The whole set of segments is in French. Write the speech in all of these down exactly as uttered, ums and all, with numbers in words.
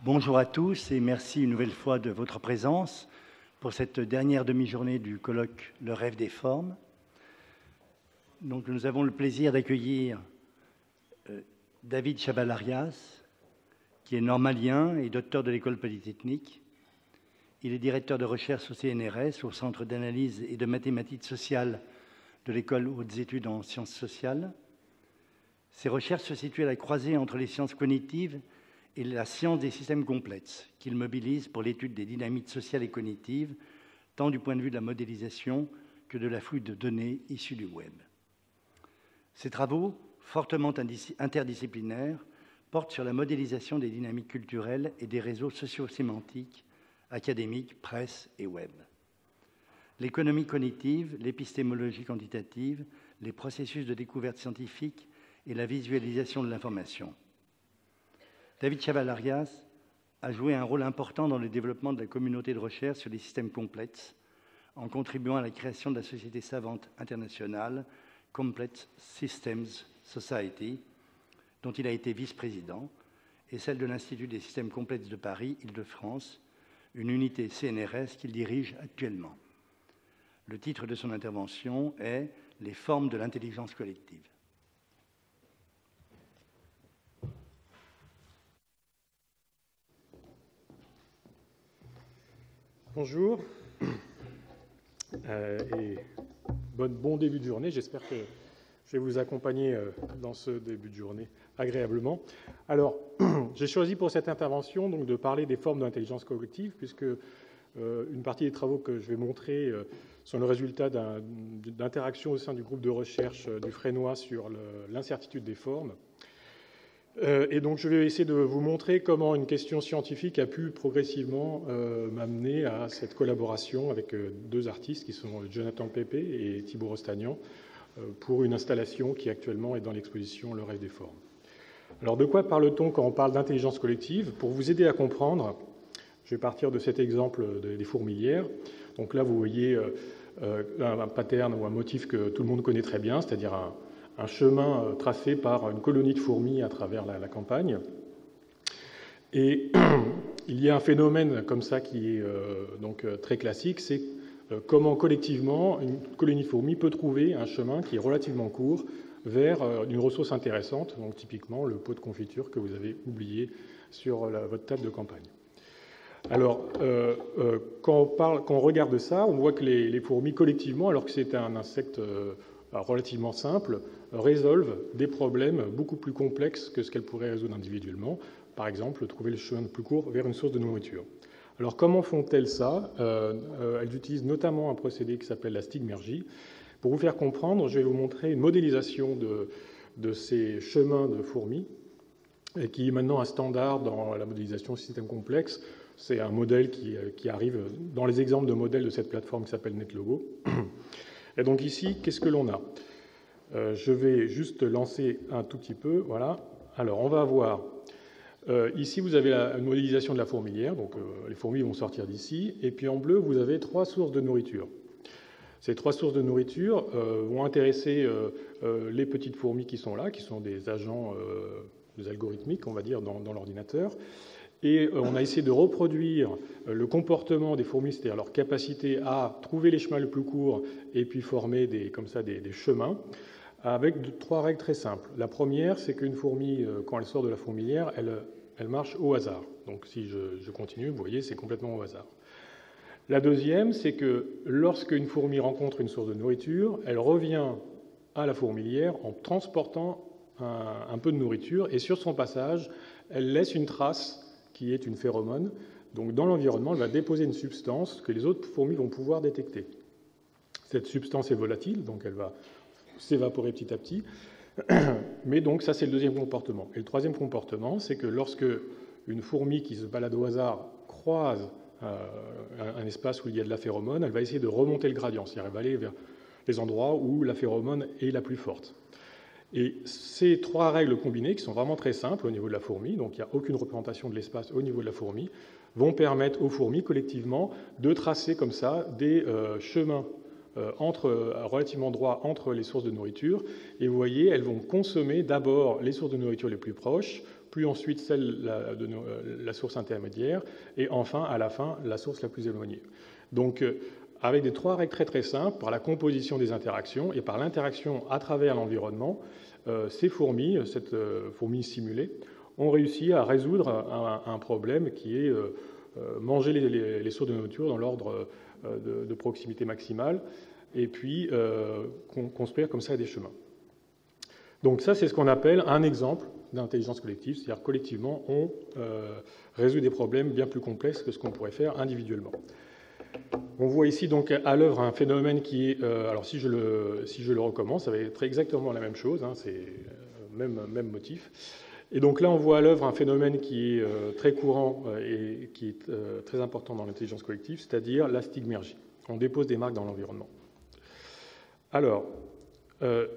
Bonjour à tous et merci une nouvelle fois de votre présence pour cette dernière demi-journée du colloque Le rêve des formes. Donc, nous avons le plaisir d'accueillir euh, David Chaval-Arias, qui est normalien et docteur de l'École polytechnique. Il est directeur de recherche au C N R S, au Centre d'analyse et de mathématiques sociales de l'École hautes études en sciences sociales. Ses recherches se situent à la croisée entre les sciences cognitives et la science des systèmes complexes, qu'il mobilise pour l'étude des dynamiques sociales et cognitives, tant du point de vue de la modélisation que de la fouille de données issues du web. Ces travaux, fortement interdisciplinaires, portent sur la modélisation des dynamiques culturelles et des réseaux socio-sémantiques, académiques, presse et web. L'économie cognitive, l'épistémologie quantitative, les processus de découverte scientifique et la visualisation de l'information. David Chaval-Arias a joué un rôle important dans le développement de la communauté de recherche sur les systèmes complexes, en contribuant à la création de la société savante internationale Complex Systems Society, dont il a été vice-président, et celle de l'Institut des systèmes complexes de Paris, Île-de-France, une unité C N R S qu'il dirige actuellement. Le titre de son intervention est « Les formes de l'intelligence collective ». Bonjour euh, et bon, bon début de journée. J'espère que je vais vous accompagner euh, dans ce début de journée agréablement. Alors, j'ai choisi pour cette intervention donc, de parler des formes d'intelligence collective, puisque euh, une partie des travaux que je vais montrer euh, sont le résultat d'interactions au sein du groupe de recherche euh, du Fresnoy sur l'incertitude des formes. Euh, et donc, je vais essayer de vous montrer comment une question scientifique a pu progressivement euh, m'amener à cette collaboration avec euh, deux artistes qui sont Jonathan Pépé et Thibaut Rostagnan euh, pour une installation qui actuellement est dans l'exposition Le rêve des formes. Alors, de quoi parle-t-on quand on parle d'intelligence collective? Pour vous aider à comprendre, je vais partir de cet exemple des fourmilières. Donc là, vous voyez euh, un pattern ou un motif que tout le monde connaît très bien, c'est-à-dire un un chemin tracé par une colonie de fourmis à travers la, la campagne. Et il y a un phénomène comme ça qui est euh, donc très classique, c'est euh, comment collectivement une colonie de fourmis peut trouver un chemin qui est relativement court vers euh, une ressource intéressante, donc typiquement le pot de confiture que vous avez oublié sur la, votre table de campagne. Alors, euh, euh, quand, on parle, quand on regarde ça, on voit que les, les fourmis collectivement, alors que c'est un insecte euh, relativement simple, résolvent des problèmes beaucoup plus complexes que ce qu'elles pourraient résoudre individuellement. Par exemple, trouver le chemin le plus court vers une source de nourriture. Alors, comment font-elles ça? euh, euh, Elles utilisent notamment un procédé qui s'appelle la stigmergie. Pour vous faire comprendre, je vais vous montrer une modélisation de, de ces chemins de fourmis, et qui est maintenant un standard dans la modélisation de systèmes complexes. C'est un modèle qui, qui arrive dans les exemples de modèles de cette plateforme qui s'appelle NetLogo. Et donc ici, qu'est-ce que l'on a? euh, Je vais juste lancer un tout petit peu. Voilà. Alors, on va avoir... Euh, ici, vous avez la modélisation de la fourmilière. Donc, euh, les fourmis vont sortir d'ici. Et puis, en bleu, vous avez trois sources de nourriture. Ces trois sources de nourriture euh, vont intéresser euh, euh, les petites fourmis qui sont là, qui sont des agents euh, des algorithmiques, on va dire, dans, dans l'ordinateur. Et on a essayé de reproduire le comportement des fourmis, c'est-à-dire leur capacité à trouver les chemins les plus courts et puis former des, comme ça des, des chemins, avec deux, trois règles très simples. La première, c'est qu'une fourmi, quand elle sort de la fourmilière, elle, elle marche au hasard. Donc si je, je continue, vous voyez, c'est complètement au hasard. La deuxième, c'est que lorsqu'une fourmi rencontre une source de nourriture, elle revient à la fourmilière en transportant un, un peu de nourriture, et sur son passage, elle laisse une trace qui est une phéromone. Donc, dans l'environnement, elle va déposer une substance que les autres fourmis vont pouvoir détecter. Cette substance est volatile, donc elle va s'évaporer petit à petit. Mais donc, ça, c'est le deuxième comportement. Et le troisième comportement, c'est que lorsque une fourmi qui se balade au hasard croise euh, un, un espace où il y a de la phéromone, elle va essayer de remonter le gradient, c'est-à-dire elle va aller vers les endroits où la phéromone est la plus forte. Et ces trois règles combinées, qui sont vraiment très simples au niveau de la fourmi, donc il n'y a aucune représentation de l'espace au niveau de la fourmi, vont permettre aux fourmis collectivement de tracer comme ça des euh, chemins euh, entre, euh, relativement droits entre les sources de nourriture. Et vous voyez, elles vont consommer d'abord les sources de nourriture les plus proches, plus ensuite celle la, de nos, la source intermédiaire, et enfin, à la fin, la source la plus éloignée. Donc, avec des trois règles très très simples, par la composition des interactions et par l'interaction à travers l'environnement, euh, ces fourmis, cette euh, fourmi simulée, ont réussi à résoudre un, un problème qui est euh, manger les, les, les sources de nourriture dans l'ordre euh, de, de proximité maximale, et puis euh, construire comme ça des chemins. Donc ça, c'est ce qu'on appelle un exemple d'intelligence collective, c'est-à-dire collectivement, on euh, résout des problèmes bien plus complexes que ce qu'on pourrait faire individuellement. On voit ici donc à l'œuvre un phénomène qui est, euh, alors si je, le, si je le recommence, ça va être exactement la même chose, hein, c'est le même, même motif. Et donc là, on voit à l'œuvre un phénomène qui est euh, très courant euh, et qui est euh, très important dans l'intelligence collective, c'est-à-dire la stigmergie. On dépose des marques dans l'environnement. Alors, euh,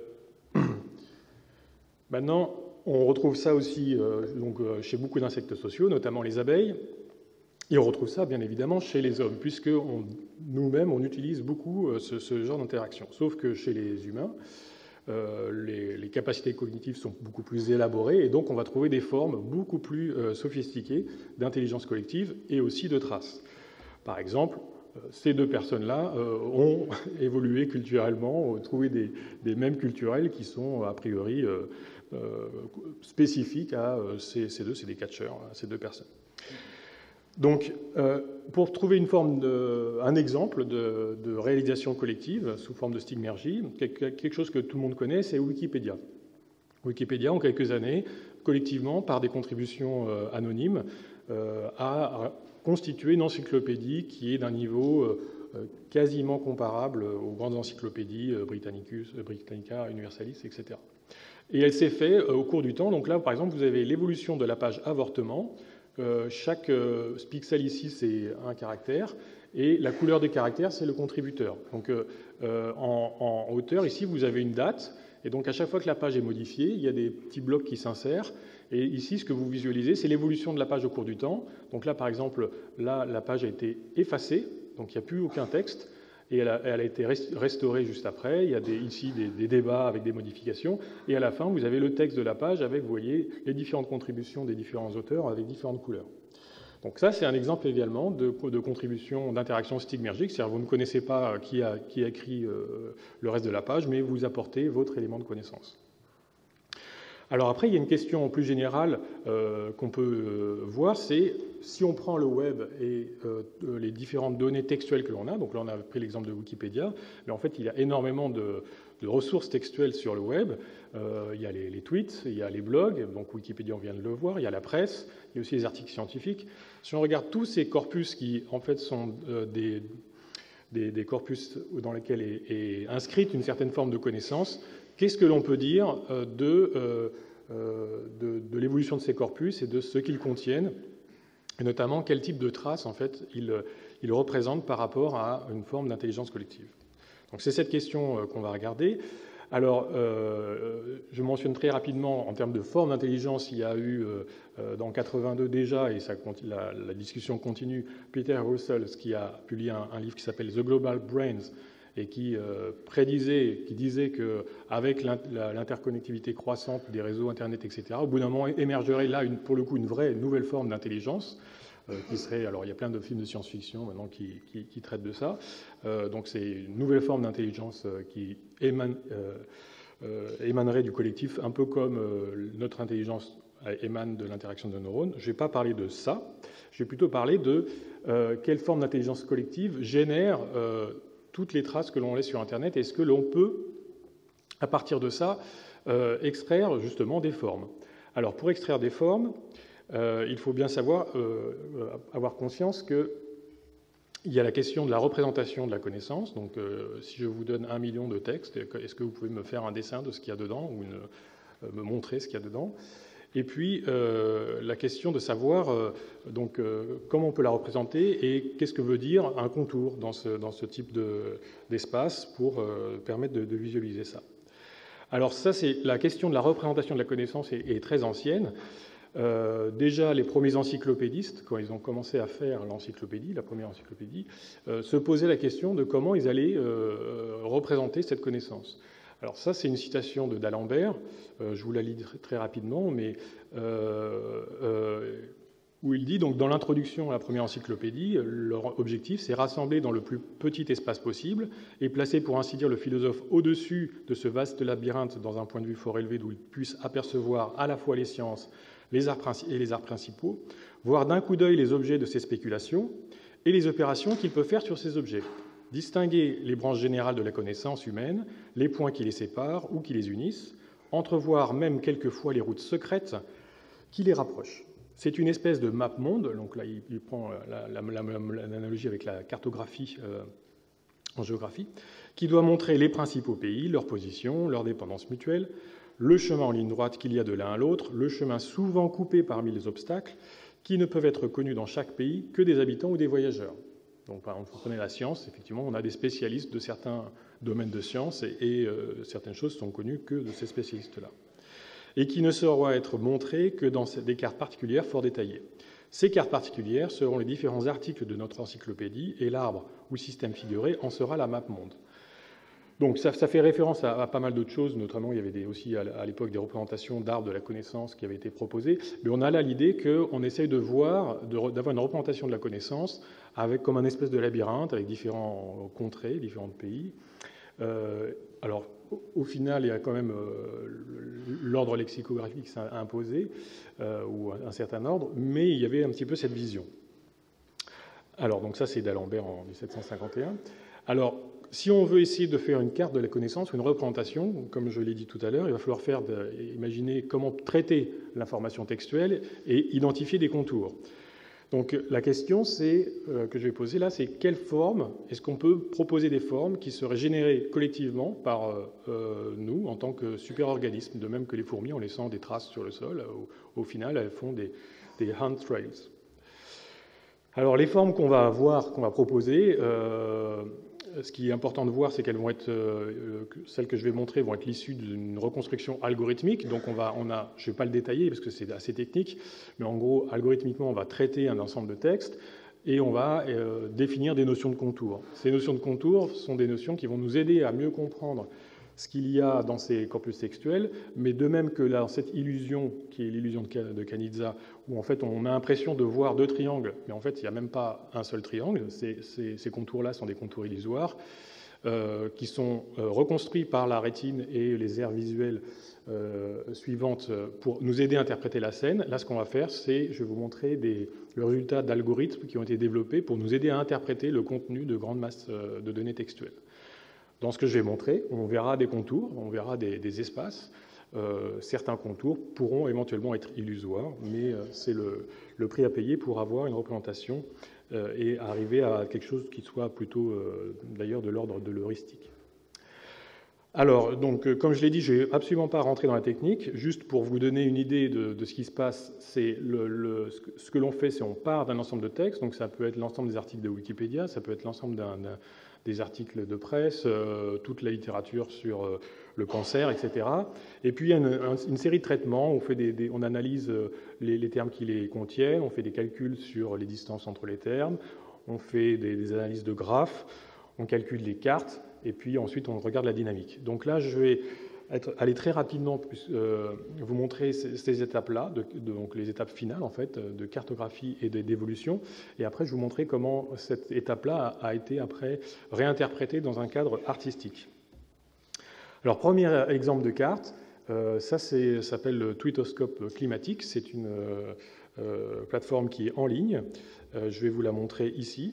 maintenant, on retrouve ça aussi euh, donc, euh, chez beaucoup d'insectes sociaux, notamment les abeilles. Et on retrouve ça, bien évidemment, chez les hommes, puisque nous-mêmes, on utilise beaucoup euh, ce, ce genre d'interaction. Sauf que chez les humains, euh, les, les capacités cognitives sont beaucoup plus élaborées, et donc on va trouver des formes beaucoup plus euh, sophistiquées d'intelligence collective et aussi de traces. Par exemple, euh, ces deux personnes-là euh, ont évolué culturellement, ont trouvé des, des mèmes culturels qui sont a priori euh, euh, spécifiques à euh, ces, ces deux, c'est des catcheurs, ces deux personnes. Donc, euh, pour trouver une forme de, un exemple de, de réalisation collective sous forme de stigmergie, quelque chose que tout le monde connaît, c'est Wikipédia. Wikipédia, en quelques années, collectivement, par des contributions euh, anonymes, euh, a constitué une encyclopédie qui est d'un niveau euh, quasiment comparable aux grandes encyclopédies euh, Britannicus, Britannica, Universalis, et cetera. Et elle s'est faite euh, au cours du temps. Donc là, par exemple, vous avez l'évolution de la page avortement. Euh, chaque euh, pixel ici, c'est un caractère, et la couleur des caractères, c'est le contributeur. Donc, euh, en, en hauteur, ici, vous avez une date, et donc à chaque fois que la page est modifiée, il y a des petits blocs qui s'insèrent, et ici, ce que vous visualisez, c'est l'évolution de la page au cours du temps. Donc là, par exemple, là, la page a été effacée, donc il n'y a plus aucun texte, et elle a, elle a été restaurée juste après. Il y a des, ici des, des débats avec des modifications. Et à la fin, vous avez le texte de la page avec, vous voyez, les différentes contributions des différents auteurs avec différentes couleurs. Donc ça, c'est un exemple également de, de contribution d'interaction stigmergique. C'est-à-dire vous ne connaissez pas qui a, qui a écrit euh, le reste de la page, mais vous apportez votre élément de connaissance. Alors après, il y a une question plus générale euh, qu'on peut euh, voir, c'est si on prend le web et euh, les différentes données textuelles que l'on a, donc là on a pris l'exemple de Wikipédia, mais en fait il y a énormément de, de ressources textuelles sur le web, euh, il y a les, les tweets, il y a les blogs, donc Wikipédia on vient de le voir, il y a la presse, il y a aussi les articles scientifiques. Si on regarde tous ces corpus qui en fait sont euh, des, des, des corpus dans lesquels est, est inscrite une certaine forme de connaissance, qu'est-ce que l'on peut dire de, euh, de, de l'évolution de ces corpus et de ce qu'ils contiennent, et notamment quel type de traces en fait, ils, ils représentent par rapport à une forme d'intelligence collective. Donc c'est cette question qu'on va regarder. Alors, euh, je mentionne très rapidement, en termes de forme d'intelligence, il y a eu, euh, dans quatre-vingt-deux déjà, et ça, la, la discussion continue, Peter Russell, qui a publié un, un livre qui s'appelle The Global Brains, et qui euh, prédisait, qui disait qu'avec l'interconnectivité croissante des réseaux Internet, et cetera, au bout d'un moment émergerait là, une, pour le coup, une vraie nouvelle forme d'intelligence, euh, qui serait, alors il y a plein de films de science-fiction maintenant qui, qui, qui traitent de ça, euh, donc c'est une nouvelle forme d'intelligence qui émane, euh, euh, émanerait du collectif, un peu comme euh, notre intelligence émane de l'interaction de neurones. Je ne vais pas parler de ça, je vais plutôt parler de euh, quelle forme d'intelligence collective génère euh, toutes les traces que l'on laisse sur Internet. Est-ce que l'on peut, à partir de ça, euh, extraire justement des formes? Alors, pour extraire des formes, euh, il faut bien savoir, euh, avoir conscience qu'il y a la question de la représentation de la connaissance. Donc, euh, si je vous donne un million de textes, est-ce que vous pouvez me faire un dessin de ce qu'il y a dedans ou une, euh, me montrer ce qu'il y a dedans? Et puis, euh, la question de savoir euh, donc, euh, comment on peut la représenter et qu'est-ce que veut dire un contour dans ce, dans ce type d'espace de, pour euh, permettre de, de visualiser ça. Alors ça, c'est la question de la représentation de la connaissance est, est très ancienne. Euh, déjà, les premiers encyclopédistes, quand ils ont commencé à faire l'encyclopédie, la première encyclopédie, euh, se posaient la question de comment ils allaient euh, représenter cette connaissance. Alors ça, c'est une citation de d'Alembert, euh, je vous la lis très rapidement, mais euh, euh, où il dit, donc, dans l'introduction à la première encyclopédie, leur objectif, c'est rassembler dans le plus petit espace possible et placer, pour ainsi dire, le philosophe au-dessus de ce vaste labyrinthe dans un point de vue fort élevé d'où il puisse apercevoir à la fois les sciences les arts et les arts principaux, voir d'un coup d'œil les objets de ses spéculations et les opérations qu'il peut faire sur ces objets, distinguer les branches générales de la connaissance humaine, les points qui les séparent ou qui les unissent, entrevoir même quelquefois les routes secrètes qui les rapprochent. C'est une espèce de map monde, donc là il, il prend l'analogie avec la cartographie euh, en géographie, qui doit montrer les principaux pays, leur position, leur dépendance mutuelle, le chemin en ligne droite qu'il y a de l'un à l'autre, le chemin souvent coupé parmi les obstacles, qui ne peuvent être connus dans chaque pays que des habitants ou des voyageurs. Donc, par exemple, vous prenez la science, effectivement, on a des spécialistes de certains domaines de science et, et euh, certaines choses sont connues que de ces spécialistes-là. Et qui ne saura être montrées que dans des cartes particulières fort détaillées. Ces cartes particulières seront les différents articles de notre encyclopédie et l'arbre ou système figuré en sera la map monde. Donc ça, ça fait référence à, à pas mal d'autres choses, notamment il y avait des, aussi à l'époque des représentations d'arbres de la connaissance qui avaient été proposées, mais on a là l'idée qu'on essaye de voir, d'avoir une représentation de la connaissance avec comme un espèce de labyrinthe avec différents contrées, différents pays. Euh, alors au final, il y a quand même euh, l'ordre lexicographique qui s'est imposé, euh, ou un certain ordre, mais il y avait un petit peu cette vision. Alors donc ça c'est d'Alembert en mille sept cent cinquante et un. Alors si on veut essayer de faire une carte de la connaissance ou une représentation, comme je l'ai dit tout à l'heure, il va falloir faire de, imaginer comment traiter l'information textuelle et identifier des contours. Donc la question c'est, euh, que je vais poser là, c'est quelle forme, est-ce qu'on peut proposer des formes qui seraient générées collectivement par euh, nous en tant que super-organismes, de même que les fourmis en laissant des traces sur le sol, au, au final elles font des, des hand trails. Alors les formes qu'on va avoir, qu'on va proposer, euh, ce qui est important de voir, c'est qu'elles vont être, euh, celles que je vais montrer vont être l'issue d'une reconstruction algorithmique. Donc on va, on a, je ne vais pas le détailler parce que c'est assez technique, mais en gros, algorithmiquement, on va traiter un ensemble de textes et on va euh, définir des notions de contours. Ces notions de contours sont des notions qui vont nous aider à mieux comprendre ce qu'il y a dans ces corpus textuels, mais de même que dans cette illusion, qui est l'illusion de Canizza, où en fait on a l'impression de voir deux triangles, mais en fait il n'y a même pas un seul triangle, ces, ces, ces contours-là sont des contours illusoires, euh, qui sont euh, reconstruits par la rétine et les aires visuelles euh, suivantes pour nous aider à interpréter la scène. Là, ce qu'on va faire, c'est, je vais vous montrer des, le résultat d'algorithmes qui ont été développés pour nous aider à interpréter le contenu de grandes masses de données textuelles. Dans ce que je vais montrer, on verra des contours, on verra des, des espaces. Euh, certains contours pourront éventuellement être illusoires, mais euh, c'est le, le prix à payer pour avoir une représentation euh, et arriver à quelque chose qui soit plutôt, euh, d'ailleurs, de l'ordre de l'heuristique. Alors, donc, euh, comme je l'ai dit, je ne vais absolument pas rentrer dans la technique. Juste pour vous donner une idée de, de ce qui se passe, c'est le, le, ce que, ce que l'on fait, c'est on part d'un ensemble de textes. Donc, ça peut être l'ensemble des articles de Wikipédia, ça peut être l'ensemble d'un des articles de presse, euh, toute la littérature sur euh, le cancer, et cetera. Et puis il y a une, une série de traitements, on, fait des, des, on analyse les, les termes qui les contiennent, on fait des calculs sur les distances entre les termes, on fait des, des analyses de graphes, on calcule les cartes, et puis ensuite on regarde la dynamique. Donc là, je vais être, aller très rapidement euh, vous montrer ces, ces étapes-là, de, de, donc les étapes finales en fait, de cartographie et d'évolution, et après je vais vous montrer comment cette étape-là a, a été après réinterprétée dans un cadre artistique. Alors premier exemple de carte, euh, ça s'appelle le Twittoscope climatique, c'est une euh, euh, plateforme qui est en ligne, euh, je vais vous la montrer ici.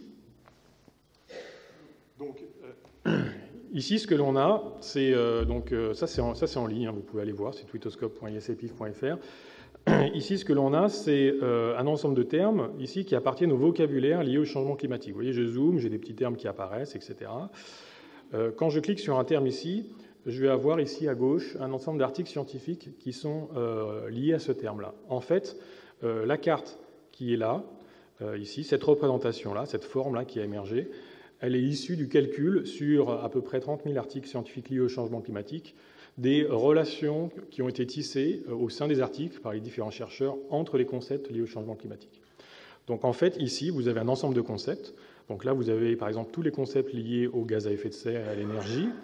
Donc, euh, ici, ce que l'on a, c'est euh, donc euh, ça, c'est en, ça, c'est en ligne. Hein, vous pouvez aller voir, c'est twittoscope point i s e p i f point f r. Ici, ce que l'on a, c'est euh, un ensemble de termes ici qui appartiennent au vocabulaire lié au changement climatique. Vous voyez, je zoome, j'ai des petits termes qui apparaissent, et cetera. Euh, quand je clique sur un terme ici, je vais avoir ici à gauche un ensemble d'articles scientifiques qui sont euh, liés à ce terme-là. En fait, euh, la carte qui est là, euh, ici, cette représentation-là, cette forme-là qui a émergé, elle est issue du calcul sur à peu près trente mille articles scientifiques liés au changement climatique, des relations qui ont été tissées au sein des articles par les différents chercheurs entre les concepts liés au changement climatique. Donc en fait, ici, vous avez un ensemble de concepts. Donc là, vous avez par exemple tous les concepts liés aux gaz à effet de serre et à l'énergie.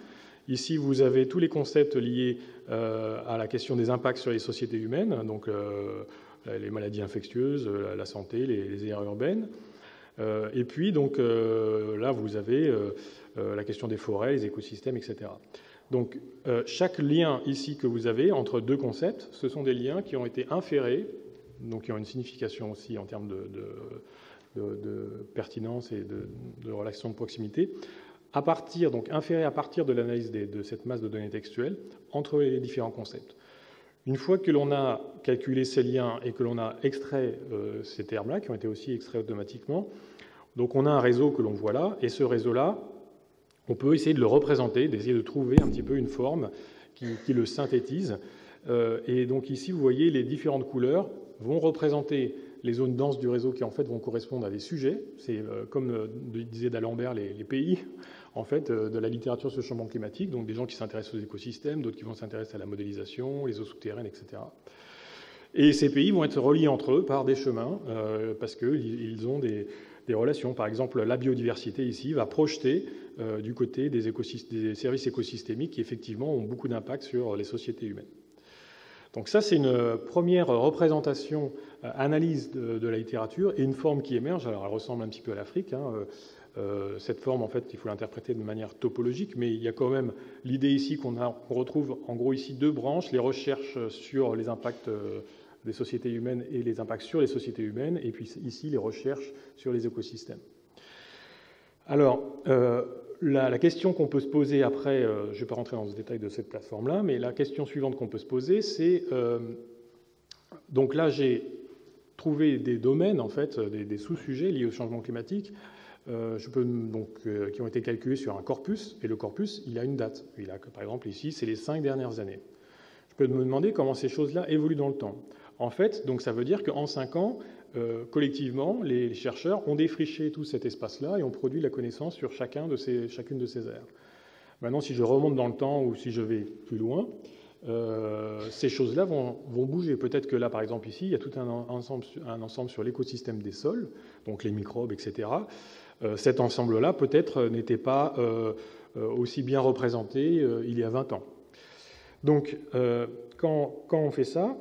Ici, vous avez tous les concepts liés euh, à la question des impacts sur les sociétés humaines, donc euh, les maladies infectieuses, la, la santé, les, les aires urbaines. Euh, et puis, donc, euh, là, vous avez euh, euh, la question des forêts, les écosystèmes, et cetera. Donc, euh, chaque lien ici que vous avez entre deux concepts, ce sont des liens qui ont été inférés, donc qui ont une signification aussi en termes de, de, de, de pertinence et de, de relation de proximité, à partir, donc inférés à partir de l'analyse de cette masse de données textuelles entre les différents concepts. Une fois que l'on a calculé ces liens et que l'on a extrait euh, ces termes-là, qui ont été aussi extraits automatiquement, donc on a un réseau que l'on voit là, et ce réseau-là, on peut essayer de le représenter, d'essayer de trouver un petit peu une forme qui, qui le synthétise. Euh, et donc ici, vous voyez, les différentes couleurs vont représenter les zones denses du réseau qui, en fait, vont correspondre à des sujets. C'est, euh, comme euh, disait d'Alembert, les, les pays, en fait, euh, de la littérature sur le changement climatique, donc des gens qui s'intéressent aux écosystèmes, d'autres qui vont s'intéresser à la modélisation, les eaux souterraines, et cetera. Et ces pays vont être reliés entre eux par des chemins, euh, parce qu'ils ont des... des relations. Par exemple, la biodiversité ici va projeter euh, du côté des, des services écosystémiques qui effectivement ont beaucoup d'impact sur les sociétés humaines. Donc ça, c'est une première représentation, euh, analyse de, de la littérature et une forme qui émerge. Alors elle ressemble un petit peu à l'Afrique. Hein. Euh, cette forme, en fait, il faut l'interpréter de manière topologique, mais il y a quand même l'idée ici qu'on on retrouve en gros ici deux branches, les recherches sur les impacts euh, des sociétés humaines et les impacts sur les sociétés humaines, et puis ici les recherches sur les écosystèmes. Alors, euh, la, la question qu'on peut se poser après, euh, je ne vais pas rentrer dans ce détail de cette plateforme-là, mais la question suivante qu'on peut se poser, c'est, euh, donc là j'ai trouvé des domaines, en fait, des, des sous-sujets liés au changement climatique, euh, je peux, donc, euh, qui ont été calculés sur un corpus, et le corpus, il a une date. Il a, par exemple, ici, c'est les cinq dernières années. Je peux me demander comment ces choses-là évoluent dans le temps. En fait, donc ça veut dire qu'en cinq ans, euh, collectivement, les chercheurs ont défriché tout cet espace-là et ont produit la connaissance sur chacun de ces, chacune de ces aires. Maintenant, si je remonte dans le temps ou si je vais plus loin, euh, ces choses-là vont, vont bouger. Peut-être que là, par exemple, ici, il y a tout un ensemble, un ensemble sur l'écosystème des sols, donc les microbes, et cetera. Euh, cet ensemble-là, peut-être, n'était pas euh, aussi bien représenté euh, il y a vingt ans. Donc, euh, quand, quand on fait ça,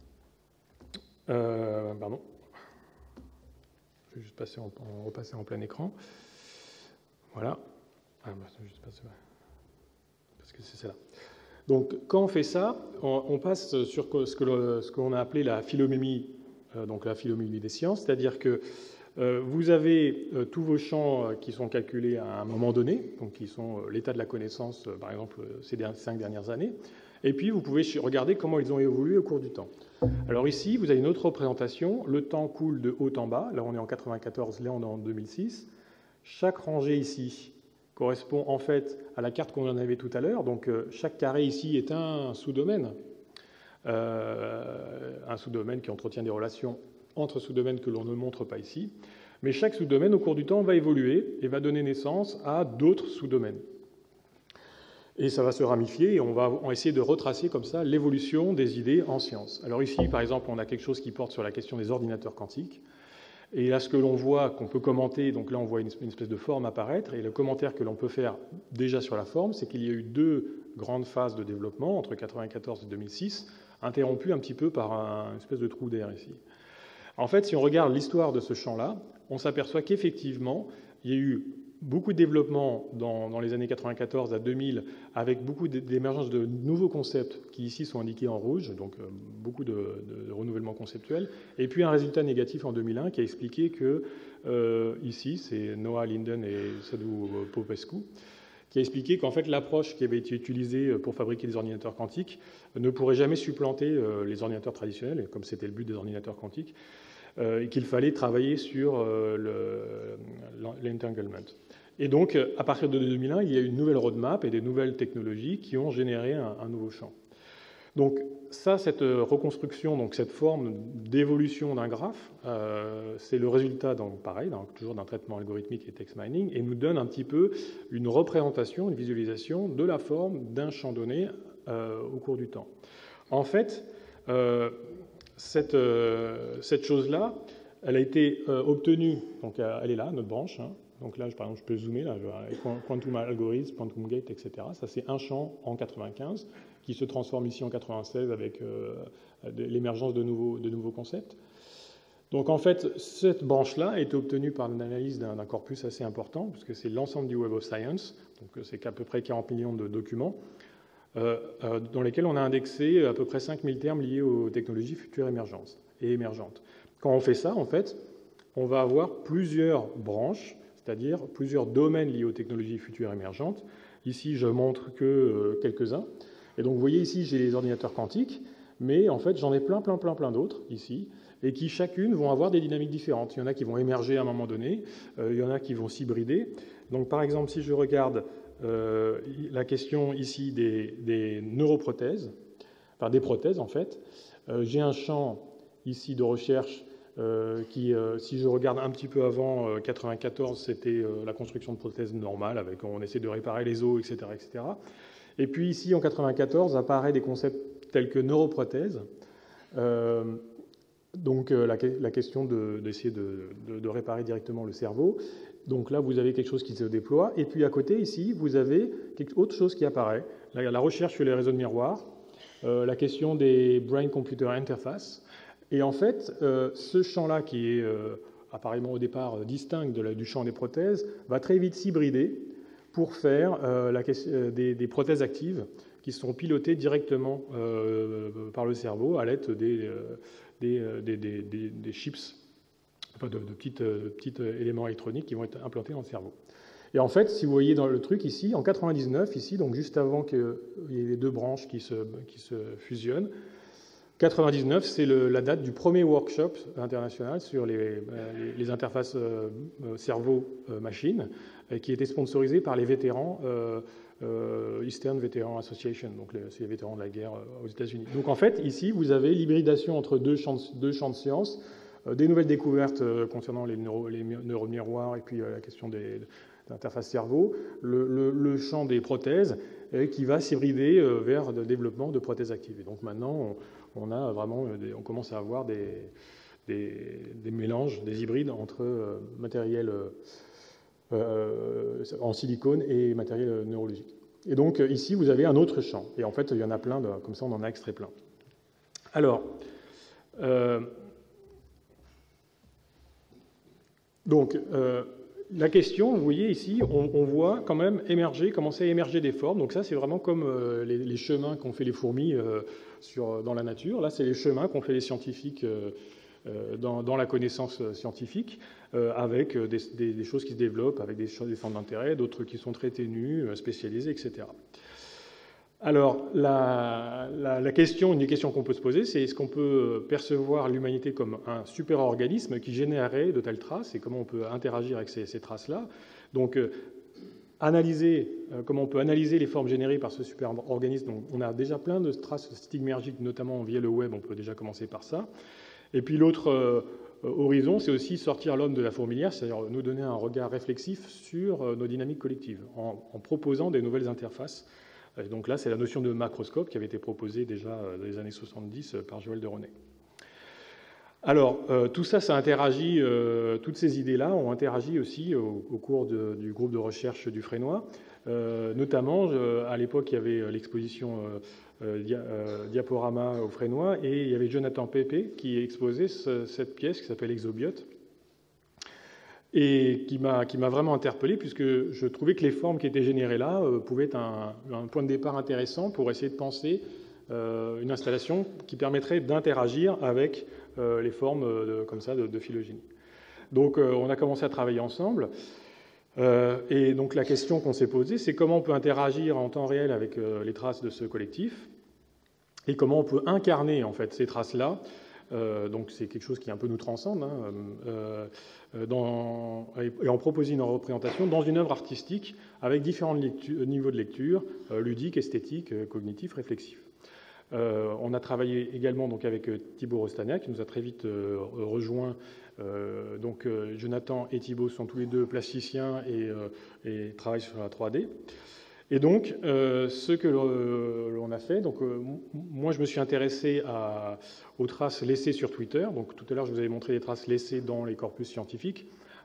Euh, pardon. Je vais juste passer en, en, repasser en plein écran. Voilà. Ah, bah, je vais juste passer, parce que c'est ça. Donc, quand on fait ça, on, on passe sur ce que le, ce qu'on a appelé la philomémie, euh, donc la philomémie des sciences, c'est-à-dire que euh, vous avez euh, tous vos champs euh, qui sont calculés à un moment donné, donc qui sont euh, l'état de la connaissance, euh, par exemple, ces cinq dernières années. Et puis, vous pouvez regarder comment ils ont évolué au cours du temps. Alors ici, vous avez une autre représentation. Le temps coule de haut en bas. Là, on est en quatre-vingt-quatorze, là, on est en deux mille six. Chaque rangée ici correspond en fait à la carte qu'on en avait tout à l'heure. Donc, euh, chaque carré ici est un sous-domaine. Euh, un sous-domaine qui entretient des relations entre sous-domaines que l'on ne montre pas ici. Mais chaque sous-domaine, au cours du temps, va évoluer et va donner naissance à d'autres sous-domaines. Et ça va se ramifier et on va on va essayer de retracer comme ça l'évolution des idées en sciences. Alors ici, par exemple, on a quelque chose qui porte sur la question des ordinateurs quantiques. Et là, ce que l'on voit, qu'on peut commenter, donc là, on voit une espèce de forme apparaître. Et le commentaire que l'on peut faire déjà sur la forme, c'est qu'il y a eu deux grandes phases de développement, entre quatre-vingt-quatorze et deux mille six, interrompues un petit peu par un, une espèce de trou d'air ici. En fait, si on regarde l'histoire de ce champ-là, on s'aperçoit qu'effectivement, il y a eu beaucoup de développement dans, dans les années quatre-vingt-quatorze à deux mille, avec beaucoup d'émergence de nouveaux concepts qui ici sont indiqués en rouge, donc euh, beaucoup de, de, de renouvellement conceptuel, et puis un résultat négatif en deux mille un qui a expliqué que, euh, ici, c'est Noah Linden et Sadhu Popescu, qui a expliqué qu'en fait l'approche qui avait été utilisée pour fabriquer des ordinateurs quantiques ne pourrait jamais supplanter euh, les ordinateurs traditionnels, comme c'était le but des ordinateurs quantiques, euh, et qu'il fallait travailler sur euh, l'entanglement. Et donc, à partir de deux mille un, il y a eu une nouvelle roadmap et des nouvelles technologies qui ont généré un, un nouveau champ. Donc ça, cette reconstruction, donc cette forme d'évolution d'un graphe, euh, c'est le résultat, donc, pareil, donc, toujours d'un traitement algorithmique et text mining, et nous donne un petit peu une représentation, une visualisation de la forme d'un champ donné euh, au cours du temps. En fait, euh, cette, euh, cette chose-là, elle a été euh, obtenue, donc elle est là, notre branche, hein, Donc là, par exemple, je peux zoomer, là, quantum algorithm, quantum gate, et cetera. Ça, c'est un champ en quatre-vingt-quinze qui se transforme ici en quatre-vingt-seize avec euh, l'émergence de nouveaux, de nouveaux concepts. Donc en fait, cette branche-là a été obtenue par une analyse d'un corpus assez important, puisque c'est l'ensemble du Web of Science, donc c'est à peu près quarante millions de documents, euh, euh, dans lesquels on a indexé à peu près cinq mille termes liés aux technologies futures émergentes et émergentes. Quand on fait ça, en fait, on va avoir plusieurs branches, c'est-à-dire plusieurs domaines liés aux technologies futures émergentes. Ici, je montre que euh, quelques-uns. Et donc, vous voyez ici, j'ai les ordinateurs quantiques, mais en fait, j'en ai plein, plein, plein, plein d'autres ici, et qui chacune vont avoir des dynamiques différentes. Il y en a qui vont émerger à un moment donné, euh, il y en a qui vont s'hybrider. Donc, par exemple, si je regarde euh, la question ici des, des neuroprothèses, enfin des prothèses en fait, euh, j'ai un champ ici de recherche euh, qui, euh, si je regarde un petit peu avant euh, quatre-vingt-quatorze, c'était euh, la construction de prothèses normales, avec on essaie de réparer les os, et cetera, et cetera. Et puis ici, en quatre-vingt-quatorze, apparaît des concepts tels que neuroprothèses. Euh, Donc euh, la, la question d'essayer de, de, de, de réparer directement le cerveau. Donc là, vous avez quelque chose qui se déploie. Et puis à côté, ici, vous avez quelque, autre chose qui apparaît. La, la recherche sur les réseaux de miroirs, euh, la question des brain-computer interfaces. Et en fait, euh, ce champ-là, qui est euh, apparemment au départ distinct de la, du champ des prothèses, va très vite s'hybrider pour faire euh, la, euh, des, des prothèses actives qui sont pilotées directement euh, par le cerveau à l'aide des... Euh, Des, des, des, des chips, enfin de, de petits de petites éléments électroniques qui vont être implantés dans le cerveau. Et en fait, si vous voyez dans le truc ici, en quatre-vingt-dix-neuf, ici, donc juste avant qu'il y ait les deux branches qui se, qui se fusionnent, quatre-vingt-dix-neuf, c'est la date du premier workshop international sur les, les, les interfaces euh, cerveau-machine, euh, qui était sponsorisé par les vétérans euh, Euh, Eastern Veteran Association, donc c'est les vétérans de la guerre euh, aux États-Unis. Donc en fait, ici, vous avez l'hybridation entre deux champs, deux champs de sciences, euh, des nouvelles découvertes euh, concernant les, neuro, les neuromiroirs et puis euh, la question des, de l'interface cerveau, le, le, le champ des prothèses euh, qui va s'hybrider euh, vers le développement de prothèses actives. Et donc maintenant, on, on a vraiment, des, on commence à avoir des, des, des mélanges, des hybrides entre euh, matériel euh, Euh, en silicone et matériel neurologique. Et donc ici, vous avez un autre champ. Et en fait, il y en a plein, de, comme ça on en a extrait plein. Alors, euh, donc, euh, la question, vous voyez ici, on, on voit quand même émerger, commencer à émerger des formes. Donc ça, c'est vraiment comme euh, les, les chemins qu'ont fait les fourmis euh, sur, dans la nature. Là, c'est les chemins qu'ont fait les scientifiques euh, Dans, dans la connaissance scientifique, euh, avec des, des, des choses qui se développent, avec des, des formes d'intérêt, d'autres qui sont très ténues, spécialisées, et cetera. Alors, la, la, la question, une des questions qu'on peut se poser, c'est est-ce qu'on peut percevoir l'humanité comme un super-organisme qui générerait de telles traces, et comment on peut interagir avec ces, ces traces-là. Donc, euh, analyser, euh, comment on peut analyser les formes générées par ce super-organisme. Donc, on a déjà plein de traces stigmergiques, notamment via le web, on peut déjà commencer par ça. Et puis l'autre euh, horizon, c'est aussi sortir l'homme de la fourmilière, c'est-à-dire nous donner un regard réflexif sur euh, nos dynamiques collectives, en, en proposant des nouvelles interfaces. Et donc là, c'est la notion de macroscope qui avait été proposée déjà euh, dans les années soixante-dix euh, par Joël de René. Alors, euh, tout ça, ça interagit, euh, toutes ces idées-là ont interagi aussi au, au cours de, du groupe de recherche du Fresnoy. Euh, notamment, je, à l'époque, il y avait l'exposition euh, euh, dia, euh, Diaporama au Fresnoy, et il y avait Jonathan Pepe qui exposait ce, cette pièce qui s'appelle Exobiote, et qui m'a qui m'a vraiment interpellé, puisque je trouvais que les formes qui étaient générées là euh, pouvaient être un, un point de départ intéressant pour essayer de penser euh, une installation qui permettrait d'interagir avec euh, les formes de, comme ça de, de phylogénie. Donc, euh, on a commencé à travailler ensemble. Euh, et donc la question qu'on s'est posée, c'est comment on peut interagir en temps réel avec euh, les traces de ce collectif et comment on peut incarner en fait ces traces-là. Euh, donc c'est quelque chose qui un peu nous transcende, hein, euh, dans, et en proposer une représentation dans une œuvre artistique avec différents niveaux de lecture, euh, ludique, esthétique, euh, cognitif, réflexif. Euh, on a travaillé également donc, avec Thibaut Rostagnac, qui nous a très vite euh, rejoint. Euh, donc, euh, Jonathan et Thibaut sont tous les deux plasticiens et, euh, et travaillent sur la trois D. Et donc, euh, ce que l'on a fait, donc, euh, moi je me suis intéressé à, aux traces laissées sur Twitter. Donc, tout à l'heure, je vous avais montré les traces laissées dans les corpus scientifiques.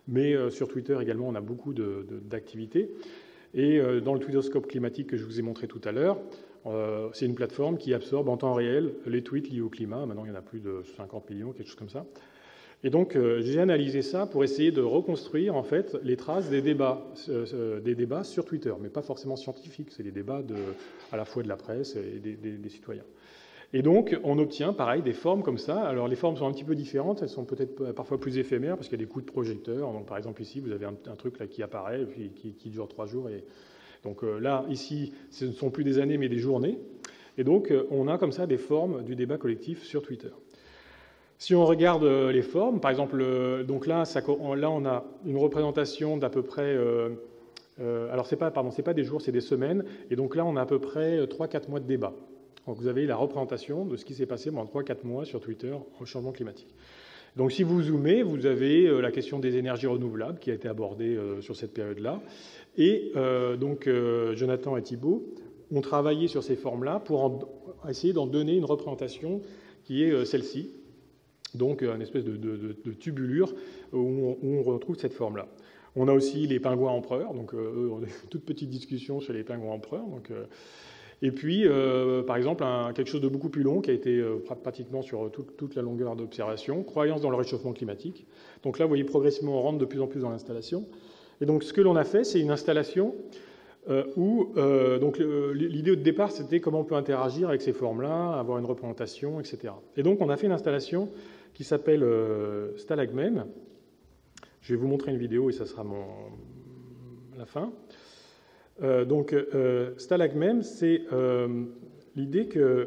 Mais euh, sur Twitter également, on a beaucoup d'activités. Et euh, dans le Twitterscope climatique que je vous ai montré tout à l'heure, euh, c'est une plateforme qui absorbe en temps réel les tweets liés au climat. Maintenant, il y en a plus de cinquante millions, quelque chose comme ça. Et donc, euh, j'ai analysé ça pour essayer de reconstruire, en fait, les traces des débats, euh, des débats sur Twitter, mais pas forcément scientifiques. C'est des débats de, à la fois de la presse et des, des, des citoyens. Et donc, on obtient, pareil, des formes comme ça. Alors, les formes sont un petit peu différentes. Elles sont peut-être parfois plus éphémères parce qu'il y a des coups de projecteur. Donc, par exemple, ici, vous avez un, un truc là qui apparaît et puis qui, qui dure trois jours. Et donc euh, là, ici, ce ne sont plus des années, mais des journées. Et donc, euh, on a comme ça des formes du débat collectif sur Twitter. Si on regarde euh, les formes, par exemple, euh, donc là, ça, là, on a une représentation d'à peu près... Euh, euh, alors, c'est pas, pardon, c'est pas des jours, c'est des semaines. Et donc là, on a à peu près trois quatre mois de débat. Donc vous avez la représentation de ce qui s'est passé pendant trois quatre mois sur Twitter au changement climatique. Donc si vous zoomez, vous avez la question des énergies renouvelables qui a été abordée sur cette période-là. Et euh, donc euh, Jonathan et Thibault ont travaillé sur ces formes-là pour en, essayer d'en donner une représentation qui est celle-ci. Donc une espèce de, de, de, de tubulure où on, où on retrouve cette forme-là. On a aussi les pingouins empereurs. Donc euh, on a une toute petite discussion sur les pingouins empereurs. Donc, euh, Et puis, euh, par exemple, un, quelque chose de beaucoup plus long qui a été euh, pratiquement sur tout, toute la longueur d'observation, croyance dans le réchauffement climatique. Donc là, vous voyez, progressivement, on rentre de plus en plus dans l'installation. Et donc, ce que l'on a fait, c'est une installation euh, où, euh, donc, l'idée de départ, c'était comment on peut interagir avec ces formes-là, avoir une représentation, et cetera. Et donc, on a fait une installation qui s'appelle euh, Stalagmem. Je vais vous montrer une vidéo et ça sera mon, la fin. Euh, donc, euh, Stalagmem, c'est euh, l'idée que...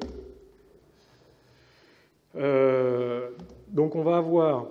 Euh, donc, on va avoir...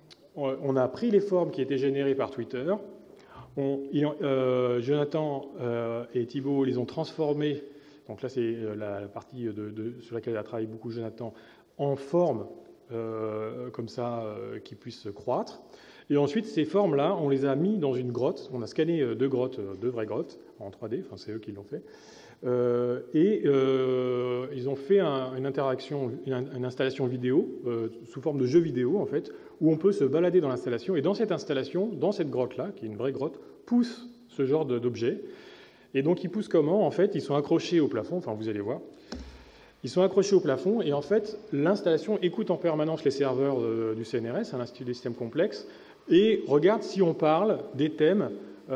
On a pris les formes qui étaient générées par Twitter. On, il, euh, Jonathan euh, et Thibault les ont transformées. Donc là, c'est la, la partie de, de, sur laquelle a travaillé beaucoup Jonathan, en formes euh, comme ça euh, qui puissent croître. Et ensuite, ces formes-là, on les a mis dans une grotte. On a scanné deux grottes, deux vraies grottes, en trois D, enfin c'est eux qui l'ont fait. Euh, et euh, ils ont fait un, une interaction, une, une installation vidéo, euh, sous forme de jeu vidéo, en fait, où on peut se balader dans l'installation. Et dans cette installation, dans cette grotte-là, qui est une vraie grotte, pousse ce genre d'objet. Et donc, ils poussent comment? En fait, ils sont accrochés au plafond, enfin, vous allez voir. Ils sont accrochés au plafond, et en fait, l'installation écoute en permanence les serveurs euh, du C N R S, à l'Institut des systèmes complexes, et regarde si on parle des thèmes,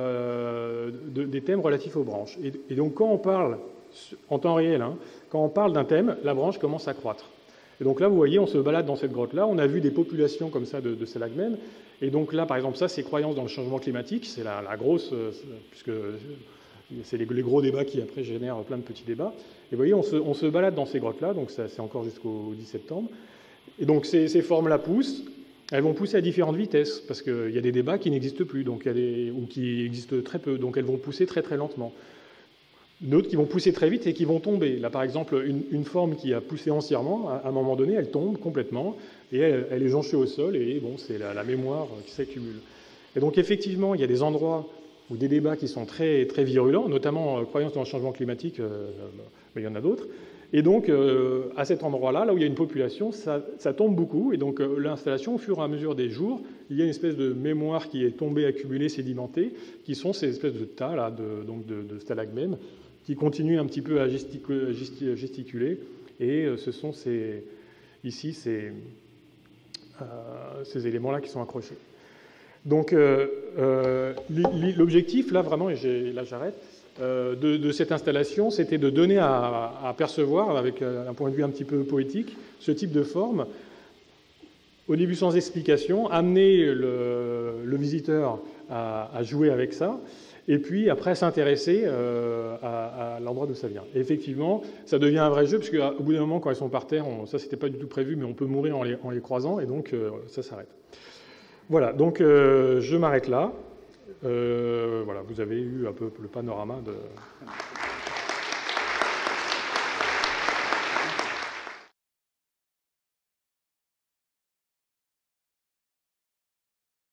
euh, de, des thèmes relatifs aux branches. Et, et donc, quand on parle, en temps réel, hein, quand on parle d'un thème, la branche commence à croître. Et donc là, vous voyez, on se balade dans cette grotte-là, on a vu des populations comme ça de, de Stalagmem, et donc là, par exemple, ça, c'est croyance dans le changement climatique, c'est la, la grosse, euh, puisque c'est les, les gros débats qui, après, génèrent plein de petits débats. Et vous voyez, on se, on se balade dans ces grottes-là, donc c'est encore jusqu'au dix septembre, et donc ces, ces formes-là poussent. Elles vont pousser à différentes vitesses, parce qu'il y a des débats qui n'existent plus, donc il y a des, ou qui existent très peu, donc elles vont pousser très très lentement. D'autres qui vont pousser très vite et qui vont tomber. Là, par exemple, une, une forme qui a poussé entièrement, à un moment donné, elle tombe complètement, et elle, elle est jonchée au sol, et bon, c'est la, la mémoire qui s'accumule. Et donc, effectivement, il y a des endroits où des débats qui sont très, très virulents, notamment euh, croyance dans le changement climatique, euh, mais il y en a d'autres. Et donc, euh, à cet endroit-là, là où il y a une population, ça, ça tombe beaucoup. Et donc, euh, l'installation, au fur et à mesure des jours, il y a une espèce de mémoire qui est tombée, accumulée, sédimentée, qui sont ces espèces de tas là, de, donc de, de stalagmem, qui continuent un petit peu à gesticuler. Et euh, ce sont ces, ici ces, euh, ces éléments-là qui sont accrochés. Donc, euh, euh, l'objectif, là, vraiment, et là j'arrête, De, de cette installation, c'était de donner à, à percevoir, avec un point de vue un petit peu poétique, ce type de forme, au début sans explication, amener le, le visiteur à, à jouer avec ça, et puis après s'intéresser euh, à, à l'endroit d'où ça vient. Et effectivement, ça devient un vrai jeu, parce qu'au bout d'un moment, quand ils sont par terre, on, ça c'était pas du tout prévu, mais on peut mourir en les, en les croisant, et donc euh, ça s'arrête. Voilà, donc euh, je m'arrête là. Euh, voilà, vous avez eu un peu le panorama de...